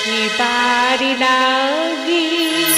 এবার লাগি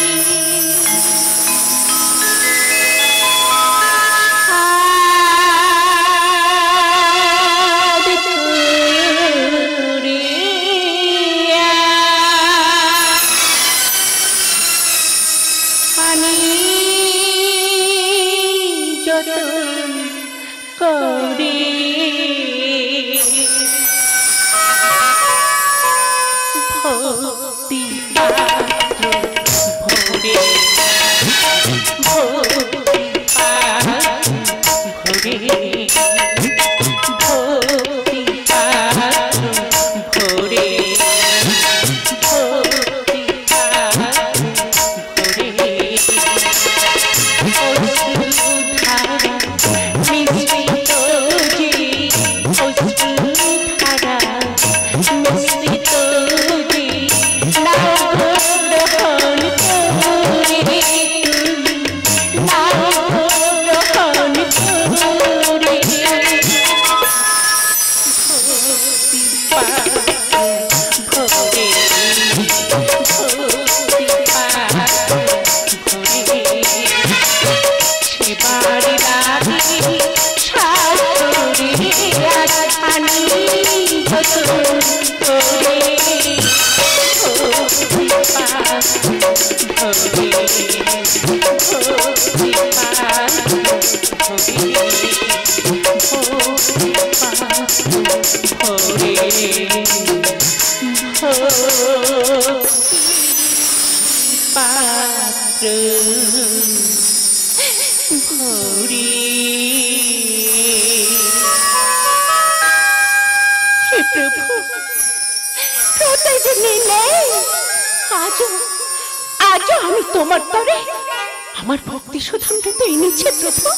তোমার তরে আমার ভক্তি সুধামৃত এনেছে প্রভু,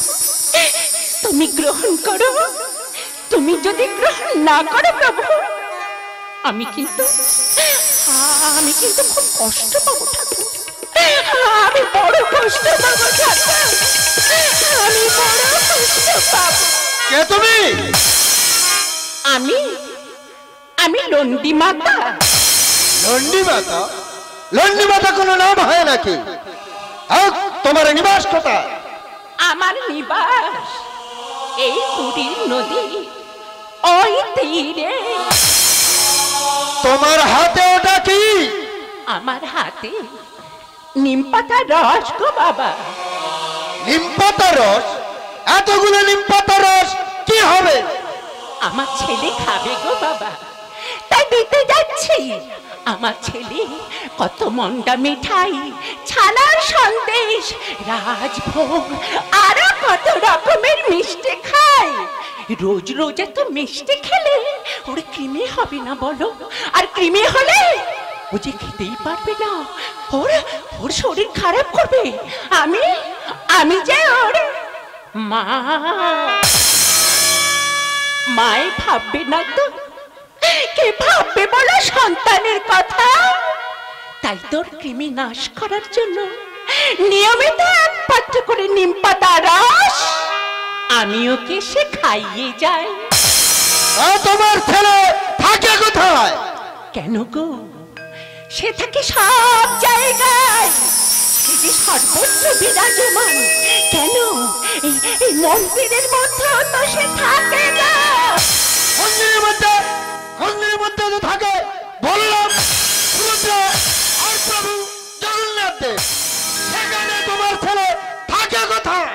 তুমি গ্রহণ করো। তুমি যদি গ্রহণ না করো প্রভু, আমি কিন্তু খুব কষ্ট পাবো ঠাকুর, আমি বড় কষ্ট পাবো ঠাকুর, আমি বড় কষ্ট পাবো। কে তুমি? আমি লন্ডি মাতা। লন্ডি মাতা? লন্ডি মাতা কোনো নাম হয় নাকি? তোমার নিবাস কোথায়? আমার নিবাস এই পুরীর নদী ওই তীরে। তোমার হাতে ওটা কি? আমার হাতে নিমপাতা রস গো বাবা। নিমপাতা রস? এতগুলো নিমপাতা রস কি হবে? আমার ছেলে খাবে গো বাবা, তাই দিতে যাচ্ছি। আমার ছেলে কত মন্ডা মিঠাই, ছানার সন্দেশ, রাজভোগ আরো কত রকমের মিষ্টি খায়। রোজ রোজ এত মিষ্টি খেলে ওর কৃমি হবে না বলো? আর কৃমি হলে ও যে খেতেই পারবে না, ওর শরীর খারাপ করবে। আমি যে ওর মায় ভাববে না তো কে ভাববে বলো সন্তানের কথা? তাই তোর কৃমি নাশ করার জন্য নিয়মিত এক পাত্র করে নিমপাতা রস আমি ওকে সে খাইয়ে যাই। তোমার ছেলে থাকে কোথায়? কেন গো, সে থাকে সব জায়গায়, সে যে সর্বত্র বিরাজমান। কেন এই মন্দিরের মধ্যে তো সে থাকে না? মন্দিরের মধ্যে তো থাকে বললাম সুভদ্রা আর প্রভু জগন্নাথ দেব। সেখানে তোমার ছেলে থাকে কোথায়?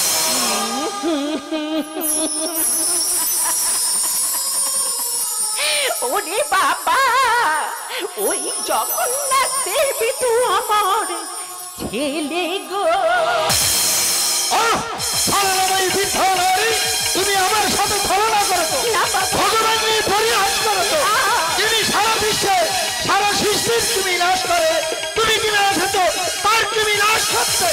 ওরে বাবা, ওই জগন্নাথ দেবী তো আমার ছেলে গো। তুমি আমার সাথে ছলনা করেছো, ভগবানের পরিহাস করেছো। তিনি সারা বিশ্বে সারা সৃষ্টির তুমি নাশ করে, তুমি কি নাশ হতো তার তুমি নাশ করতে।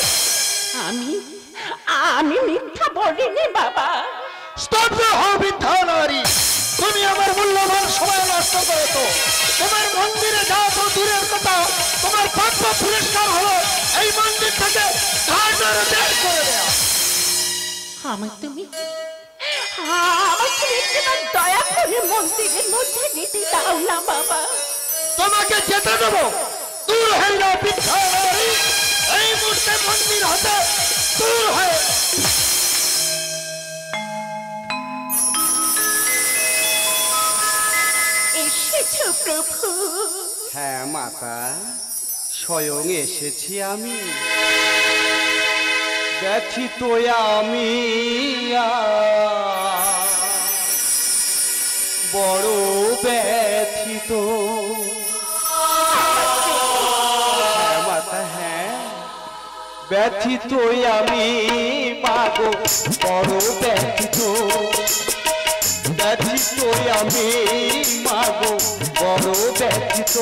আমি মিথ্যা বলিনি বাবা। স্তব্ধ হও মিথ্যা নারী, তুমি আমার মূল্যবান সময় নষ্ট করেছো। তোমার মন্দিরে যাও তো দূরের কথা, তোমার পাপ পুরস্কার হলো এই মন্দির থেকে বের করে দেয়া। তুমি দয়া করে মন্দিরের মধ্যে যেতে দাও না বাবা। তোমাকে তোমাকে যেতে দেবো। দূর হয়ে যাও বৃদ্ধা নারী, এই মুহূর্তে মন্দির হতে দূর হয়ে। এসেছো প্রভু? হ্যাঁ মাতা, স্বয়ং এসেছি আমি। ব্যথিত আমি বড় ব্যথিত। হ্যাঁ মাতা, হ্যাঁ ব্যথিত আমি মাগো, বড় ব্যথিত। ব্যথিত আমি মাগো, বড় ব্যথিত।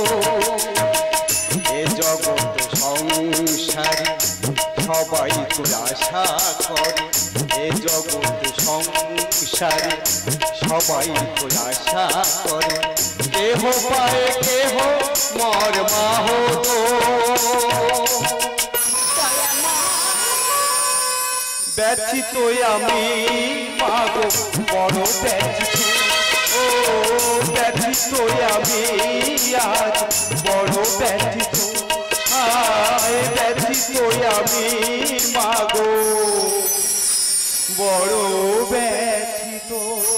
এ জগৎ সংসারে সবাই তো আশা করে, এ জগৎ সংসারে সবাই তো আশা করে। কেহ পায় কেহ মর মাহত। ব্যথিত আমি মাগো, বড় ব্যথিত। ও ব্যথিত আমি আজ বড় ব্যথিত। হায় ব্যথিত আমি মাগো, বড় ব্যথিত।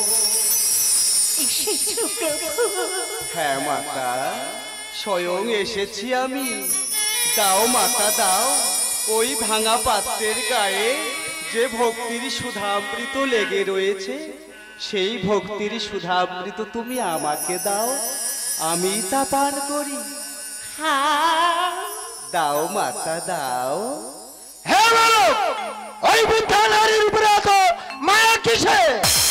এসেছো প্রভু? হ্যাঁ মাতা, স্বয়ং এসেছি আমি। দাও মাতা দাও, ওই ভাঙা পাত্রের গায়ে যে ভক্তির সুধামৃত লেগে রয়েছে, সেই ভক্তির সুধামৃত তুমি আমাকে দাও, আমি তা পান করি। হ্যাঁ, দাও মাতা দাও। হ্যাঁ বালক, ওই বৃদ্ধা নারীর উপরে এত মায়া কিসে?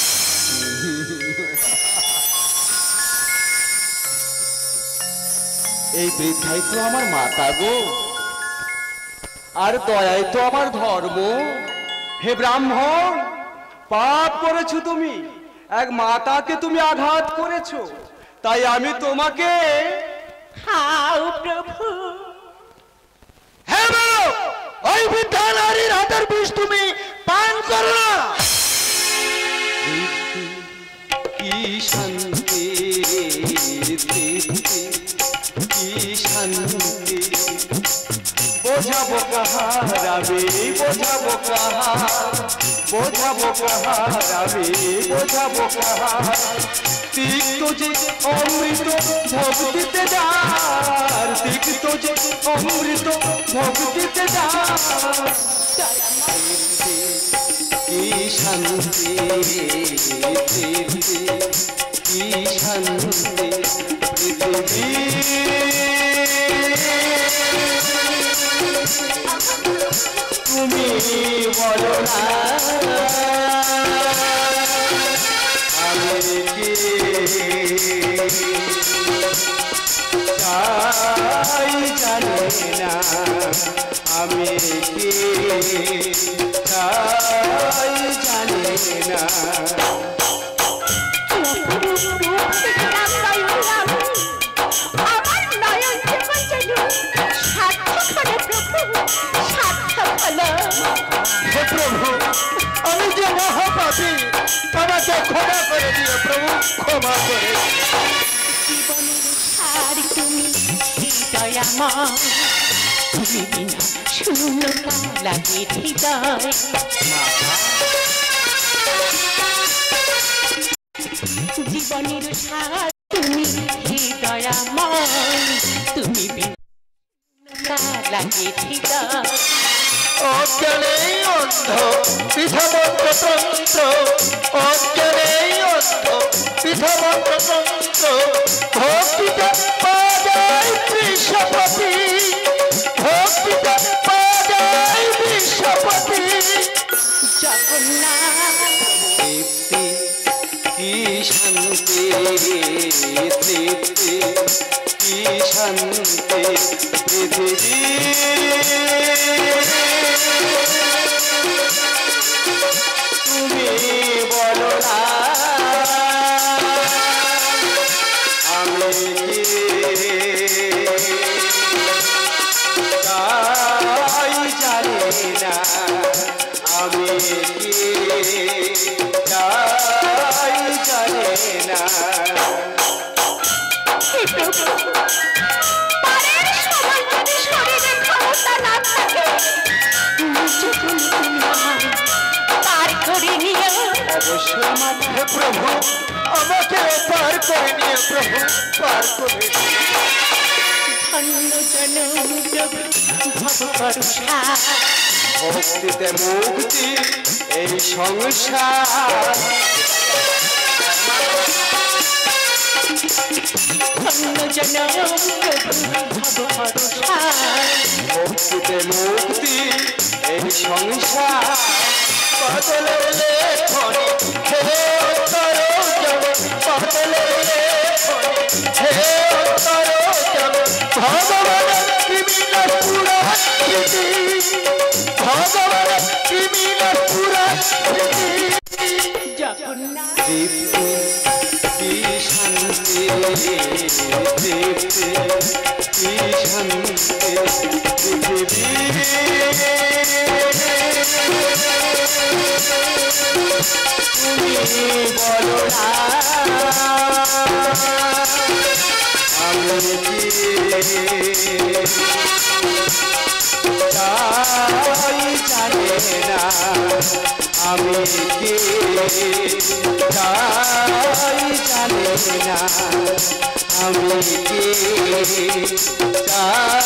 এই বৃদ্ধাই তো আমার মাতা গো, আর দয়াই তো আমার ধর্ম। হে ব্রাহ্মণ, পাপ করেছো তুমি, এক মাতাকে তুমি আঘাত করেছো, তাই আমি তোমাকে। খাও প্রভু। হ্যাঁ বালক, ওই বৃদ্ধা নারীর হাতের বিষ তুমি পান করো না। কি শান্তি, কি শান্তি, বোঝাবো কাহার আমি, বোঝাবো কাহার, বোঝাবো কাহার আমি, বোঝাবো কাহার। তিক্ত যে অমৃত ভক্তিতে যার, তিক্ত যে অমৃত ভক্তিতে যার। কি শান্তি, কি শান্তি পৃথিবী। তুমি বলো না আমি কি চাই জানি না, আমি কি চাই জানি না। আমার নয়ন জীবন যেন সার্থক হলো প্রভু, সার্থক হলো। হে প্রভু, আমি যে মহাপাপী, আমাকে ক্ষমা করে দিও প্রভু, ক্ষমা করে। জীবনের সার তুমি দয়াময়, তুমি বিনা শূন্যতা লাগে হৃদয়। জীবনের সার তুমি দয়াময়, তুমি বিনা লাগে হৃদয়। অজ্ঞানে অন্ধ পৃথমন্ত্রতন্ত্র, অজ্ঞানে অন্ধ পৃথমন্ত্রতন্ত্র। ভক্তিতে পাওয়া যায় বিশ্বপতি, ভক্তিতে পাওয়া যায় বিশ্বপতি। জগন্নাথ তৃপ্তি, কি শান্তি, তৃপ্তি, কি শান্তি পৃথিবী। তুমি বলো না আমি কি তাই জানি না, আমি কি তাই জানি না। হে প্রভু, অবশ্যই মাতা। হে প্রভু, আমাকে পার করে নিয়ে প্রভু, পার করে। ধন্য জনম প্রভু ভব ভরসা, ভক্তিতে মুক্তি এই সংসার। ধন্য জনম প্রভু ভব ভরসা, ভক্তিতে মুক্তি এই সংসার। বাদলে লেখনি হে অন্তর জগৎ, বাদলে লেখনি হে অন্তর জগৎ। ভগবান কৃমিল পুরা স্মৃতি, ভগবান কৃমিল পুরা স্মৃতি। জগন্নাথ তৃপ্তি কি শান্তি, তৃপ্তি কি শান্তি পৃথিবী। তুমি বলো না আমি কি তাই জানে না, আমি কি তাই জানে না, আমি কি তাই